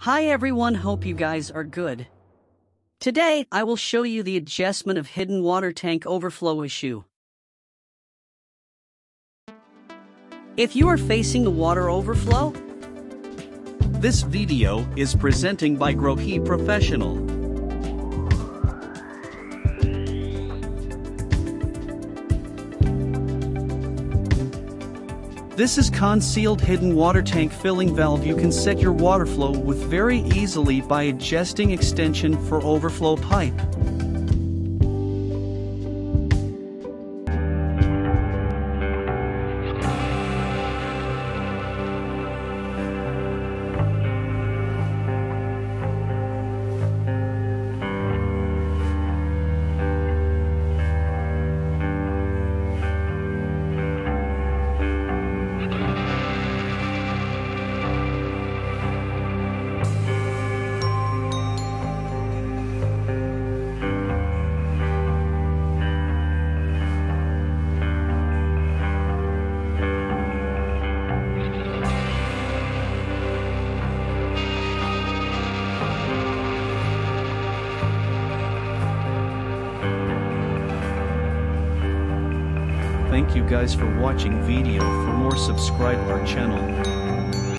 Hi everyone, hope you guys are good. Today, I will show you the adjustment of hidden water tank overflow issue. If you are facing a water overflow, this video is presenting by GROHE Professional. This is concealed hidden water tank filling valve. You can set your water flow with very easily by adjusting extension for overflow pipe. Thank you guys for watching video. For more, subscribe our channel.